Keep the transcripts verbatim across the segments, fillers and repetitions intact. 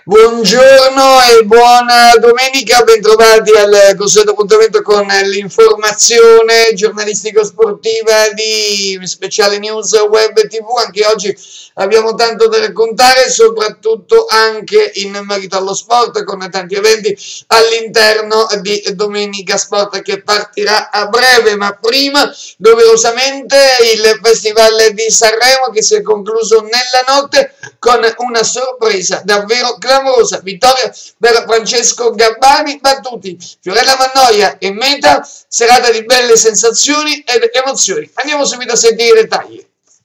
Buongiorno e buona domenica, bentrovati al consueto appuntamento con l'informazione giornalistico-sportiva di Speciale News Web tivù. Anche oggi abbiamo tanto da raccontare, soprattutto anche in merito allo sport, con tanti eventi all'interno di Domenica Sport che partirà a breve. Ma prima, doverosamente, il Festival di Sanremo che si è concluso nella notte con una sorpresa davvero clamorosa, vittoria per Francesco Gabbani, battuti Fiorella Mannoia e Meta, serata di belle sensazioni ed emozioni. Andiamo subito a sentire i dettagli.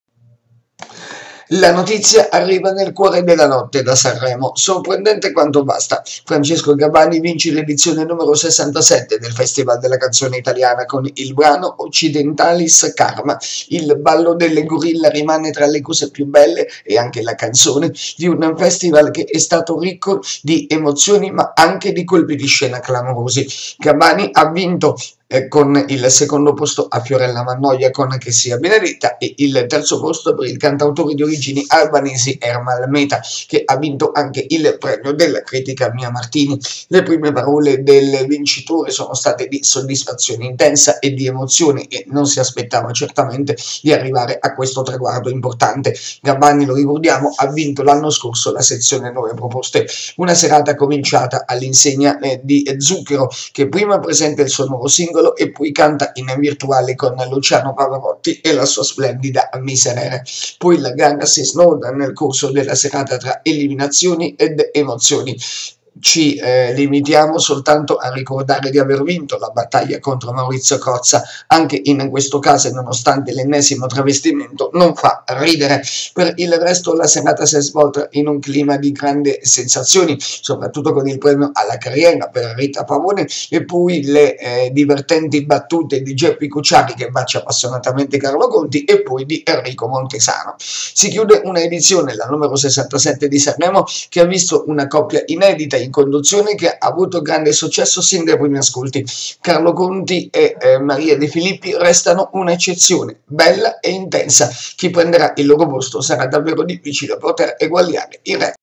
La notizia arriva nel cuore della notte da Sanremo, sorprendente quanto basta. Francesco Gabbani vince l'edizione numero sessantasette del Festival della canzone italiana con il brano Occidentalis Karma. Il ballo delle gorilla rimane tra le cose più belle e anche la canzone di un festival che è stato ricco di emozioni ma anche di colpi di scena clamorosi. Gabbani ha vinto con il secondo posto a Fiorella Mannoia con Che sia benedetta e il terzo posto per il cantautore di origini albanesi Ermal Meta, che ha vinto anche il premio della critica Mia Martini. Le prime parole del vincitore sono state di soddisfazione intensa e di emozione e non si aspettava certamente di arrivare a questo traguardo importante. Gabbani, lo ricordiamo, ha vinto l'anno scorso la sezione nuove proposte, una serata cominciata all'insegna eh, di Zucchero, che prima presenta il suo nuovo singolo e poi canta in virtuale con Luciano Pavarotti e la sua splendida Miserere. Poi la gara si snoda nel corso della serata tra eliminazioni ed emozioni. Ci eh, limitiamo soltanto a ricordare di aver vinto la battaglia contro Maurizio Crozza, anche in questo caso, nonostante l'ennesimo travestimento, non fa ridere. Per il resto la serata si è svolta in un clima di grandi sensazioni, soprattutto con il premio alla carriera per Rita Pavone e poi le eh, divertenti battute di Geppi Cucciari che bacia appassionatamente Carlo Conti e poi di Enrico Montesano. Si chiude una edizione, la numero sessantasette di Sanremo, che ha visto una coppia inedita in conduzione che ha avuto grande successo sin dai primi ascolti. Carlo Conti e eh, Maria De Filippi restano un'eccezione, bella e intensa. Chi prenderà il loro posto sarà davvero difficile poter eguagliare il re.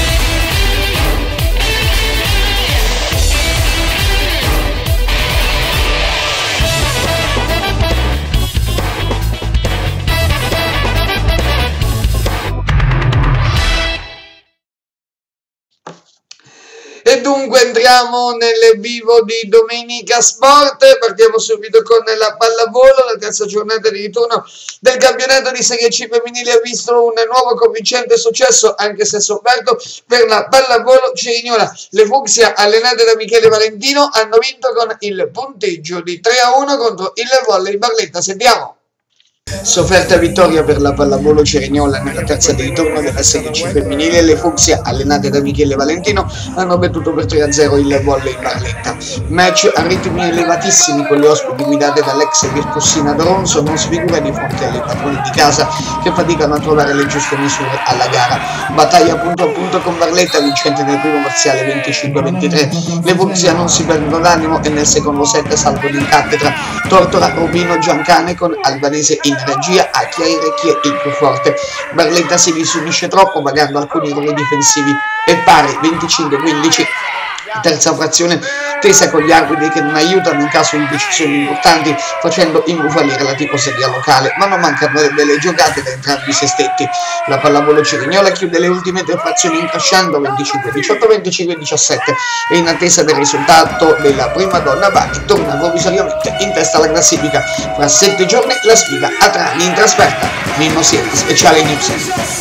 E dunque entriamo nel vivo di Domenica Sport, partiamo subito con la pallavolo. La terza giornata di ritorno del campionato di Serie C femminile ha visto un nuovo convincente successo, anche se sofferto, per la pallavolo Cerignola. Le Fucsia, allenate da Michele Valentino, hanno vinto con il punteggio di tre a uno contro il Volley Barletta. Sentiamo. Sofferta vittoria per la pallavolo Cerignola nella terza di ritorno della Serie C femminile. Le Fucsia, allenate da Michele Valentino, hanno battuto per tre a zero il Volley Barletta. Match a ritmi elevatissimi con le ospiti guidate dall'ex Virtussina Doronzo, non sfigura di fronte alle padrone di casa che faticano a trovare le giuste misure alla gara. Battaglia punto a punto con Barletta, vincente nel primo parziale venticinque a ventitré. Le Fucsia non si perdono l'animo e nel secondo set salvo di cattedra. Tortora Rubino Giancane con Albanese in regia a chiarire chi è il più forte. Barletta si disunisce troppo, pagando alcuni errori difensivi e pari venticinque a quindici. Terza frazione tesa con gli arbitri che non aiutano in caso di decisioni importanti, facendo imbufalire la tifoseria locale, ma non mancano delle giocate da entrambi i sestetti. La pallavolo Cerignola chiude le ultime tre frazioni incasciando venticinque a diciotto, venticinque a diciassette e in attesa del risultato della prima donna Bari torna provvisoriamente in testa alla classifica. Fra sette giorni la sfida a Trani in trasferta. Nino Sieri, Speciale News.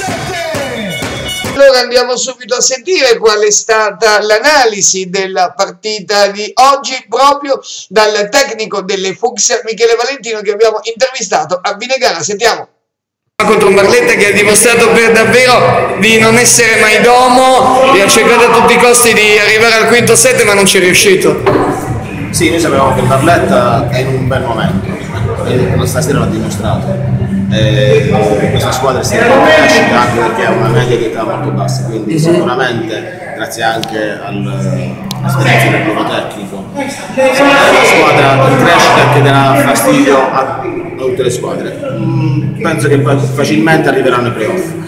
Allora andiamo subito a sentire qual è stata l'analisi della partita di oggi proprio dal tecnico delle Fucsia Michele Valentino, che abbiamo intervistato a fine gara. Sentiamo. Contro un Barletta che ha dimostrato per davvero di non essere mai domo, e ha cercato a tutti i costi di arrivare al quinto set ma non ci è riuscito. Sì, noi sapevamo che il Barletta è in un bel momento e stasera l'ha dimostrato. Eh, questa squadra è stata in crescita anche perché ha una media di età molto bassa, quindi sicuramente grazie anche all'esperienza del loro tecnico è una squadra in crescita che darà fastidio a tutte le squadre. Mm, penso che facilmente arriveranno i playoff.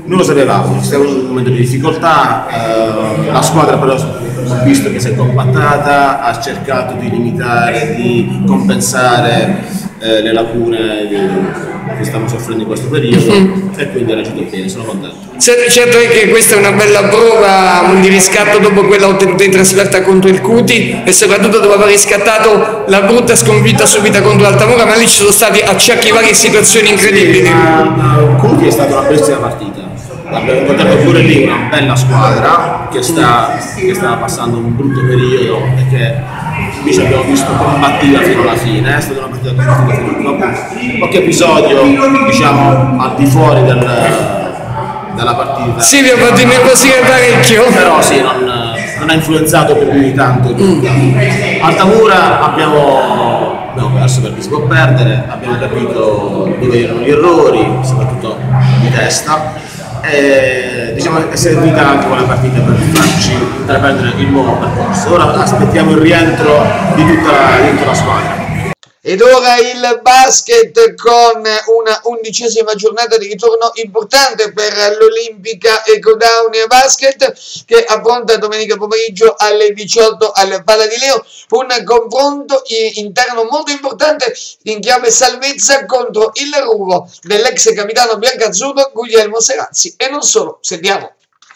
noi lo sapevamo, siamo in un momento di difficoltà, eh, la squadra però ho visto che si è compattata, ha cercato di limitare, di compensare eh, le lacune di, che stiamo soffrendo in questo periodo mm-hmm. e quindi ha reagito bene, sono contento. Certo è che questa è una bella prova di riscatto dopo quella ottenuta in trasferta contro il Cuti e soprattutto dopo aver riscattato la brutta sconfitta subita contro Altamura, ma lì ci sono stati acciacchi varie situazioni incredibili. Sì, ma Cuti è stata una bellissima partita. Abbiamo incontrato pure lì una bella squadra che, sta, che stava passando un brutto periodo e che invece abbiamo visto combattiva fino alla fine. È stata una partita combattiva fino alla fine. Qualche episodio, diciamo, al di fuori del, della partita. Sì, vi ho fatto innervosire parecchio. Però sì, non, non ha influenzato più di tanto. Mm. Altamura abbiamo, abbiamo perso perché si può perdere, abbiamo capito dove erano gli errori, soprattutto di testa. E, diciamo, è servita anche quella partita per farci intraprendere il nuovo percorso. Ora aspettiamo il rientro di tutta, di tutta la squadra. Ed ora il basket con una undicesima giornata di ritorno importante per l'Olimpica Ecodownie Basket che affronta domenica pomeriggio alle diciotto al Pala di Leo un confronto interno molto importante in chiave salvezza contro il Ruvo dell'ex capitano biancazzurro Guglielmo Serazzi e non solo, sentiamo.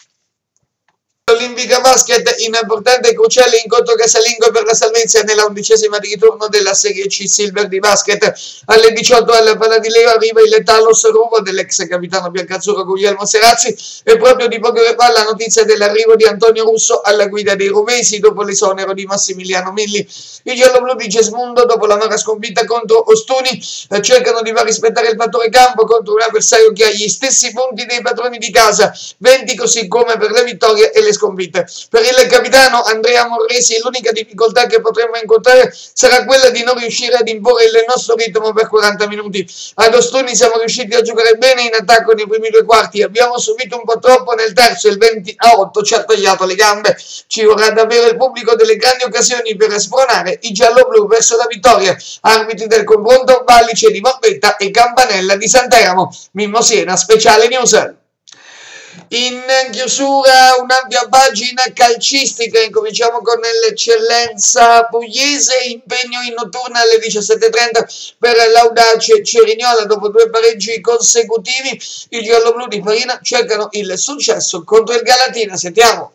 L'Olimpica Basket in importante e cruciale incontro casalingo per la salvezza nella undicesima di ritorno della Serie C Silver di basket. Alle diciotto al Pala di Leo arriva il Talos Ruvo dell'ex capitano biancazzurro Guglielmo Serazzi e proprio di poche ore fa la notizia dell'arrivo di Antonio Russo alla guida dei ruvesi dopo l'esonero di Massimiliano Milli. I gialloblu di Gesmundo dopo la l'amara sconfitta contro Ostuni eh, cercano di far rispettare il fattore campo contro un avversario che ha gli stessi punti dei padroni di casa, venti così come per le vittorie e le sconfitte. Per il capitano Andrea Morresi l'unica difficoltà che potremmo incontrare sarà quella di non riuscire ad imporre il nostro ritmo per quaranta minuti. Ad Ostuni siamo riusciti a giocare bene in attacco nei primi due quarti, abbiamo subito un po' troppo nel terzo, il venti a otto ci ha tagliato le gambe. Ci vorrà davvero il pubblico delle grandi occasioni per spronare i gialloblu verso la vittoria. Arbitri del confronto Valice di Morbetta e Campanella di Santeramo. Mimmo Siena, speciale news. In chiusura un'ampia pagina calcistica, incominciamo con l'eccellenza pugliese, impegno in notturna alle diciassette e trenta per l'Audace Cerignola dopo due pareggi consecutivi. I gialloblu di Farina cercano il successo contro il Galatina, sentiamo.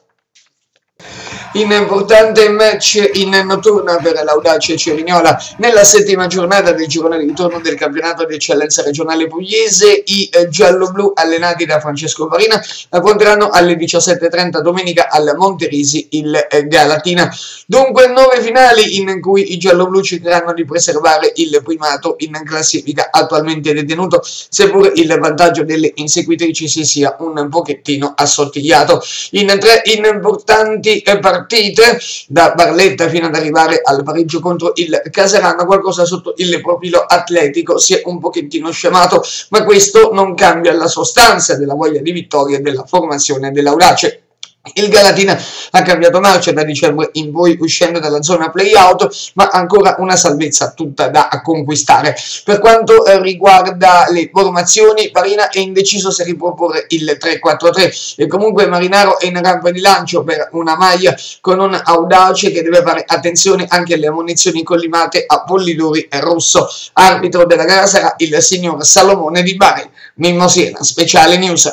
In importante match in notturna per l'Audace Cerignola nella settima giornata del girone di ritorno del campionato di eccellenza regionale pugliese, i eh, gialloblu allenati da Francesco Farina affronteranno alle diciassette e trenta domenica al Monterisi il eh, Galatina. Dunque nove finali in cui i gialloblu cercheranno di preservare il primato in classifica attualmente detenuto, seppur il vantaggio delle inseguitrici si sia un pochettino assottigliato. In tre importanti eh, partite da Barletta fino ad arrivare al pareggio contro il Caserano, qualcosa sotto il profilo atletico si è un pochettino scemato, ma questo non cambia la sostanza della voglia di vittoria e della formazione dell'Audace. Il Galatina ha cambiato marcia da dicembre in poi uscendo dalla zona play-out, ma ancora una salvezza tutta da conquistare. Per quanto eh, riguarda le formazioni, Farina è indeciso se riproporre il tre quattro tre e comunque Marinaro è in rampa di lancio per una maglia con un Audace che deve fare attenzione anche alle ammunizioni collimate a Pollidori e Russo. Arbitro della gara sarà il signor Salomone di Bari. Mimmo Siena, speciale news.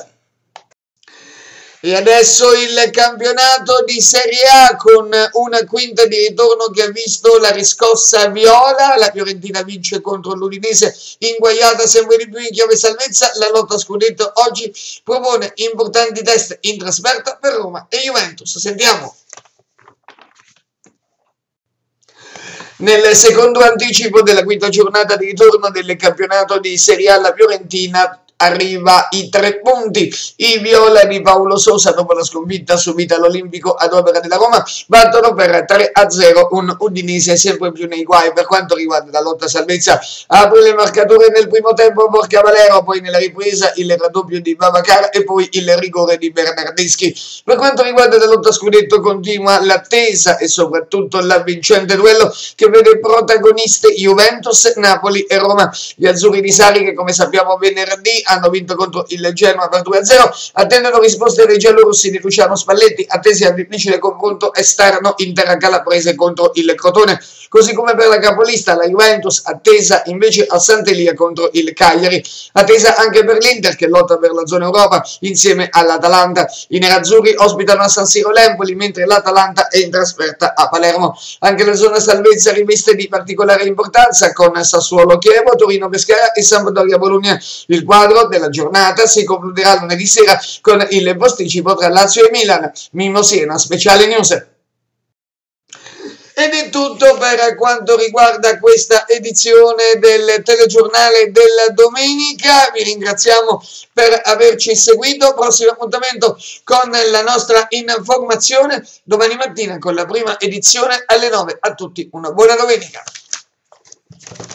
E adesso il campionato di Serie A con una quinta di ritorno che ha visto la riscossa viola. La Fiorentina vince contro l'Udinese, inguaiata sempre di più in chiave salvezza. La lotta a scudetto oggi propone importanti test in trasferta per Roma e Juventus. Sentiamo. Nel secondo anticipo della quinta giornata di ritorno del campionato di Serie A, la Fiorentina arriva i tre punti. I viola di Paolo Sosa, dopo la sconfitta subita all'Olimpico ad opera della Roma, battono per tre a zero un Udinese sempre più nei guai per quanto riguarda la lotta salvezza. Apre le marcature nel primo tempo Borca Valero, poi nella ripresa il raddoppio di Babacar e poi il rigore di Bernardeschi. Per quanto riguarda la lotta scudetto continua l'attesa e soprattutto l'avvincente duello che vede protagoniste Juventus, Napoli e Roma. Gli azzurri di Sarri che come sappiamo venerdì hanno vinto contro il Genoa per due a zero. Attendono risposte dei giallorossi di Luciano Spalletti, attesi al difficile confronto esterno in terra calabrese contro il Crotone. Così come per la capolista, la Juventus attesa invece a Sant'Elia contro il Cagliari, attesa anche per l'Inter che lotta per la zona Europa insieme all'Atalanta. I nerazzurri ospitano a San Siro l'Empoli, mentre l'Atalanta è in trasferta a Palermo. Anche la zona salvezza riveste di particolare importanza con Sassuolo Chievo, Torino Pescara e Sampdoria Bologna. Il quadro della giornata si concluderà lunedì sera con il posticipo tra Lazio e Milan. Mimmo Siena, speciale news. Ed è tutto per quanto riguarda questa edizione del telegiornale della domenica. Vi ringraziamo per averci seguito. Prossimo appuntamento con la nostra informazione domani mattina con la prima edizione alle nove. A tutti una buona domenica.